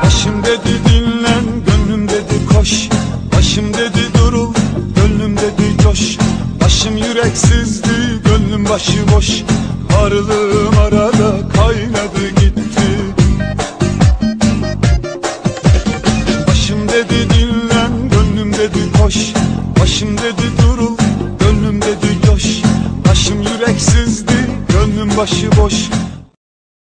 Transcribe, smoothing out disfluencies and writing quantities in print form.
Başım dedi dinlen, gönlüm dedi koş. Başım dedi durul, gönlüm dedi coş. Başım yüreksizdi, gönlüm başıboş. Varlığım arada kaynadı gitti. Başım dedi dinlen, gönlüm dedi koş. Başım dedi durul, gönlüm dedi coş. Başım yüreksizdi, gönlüm başıboş.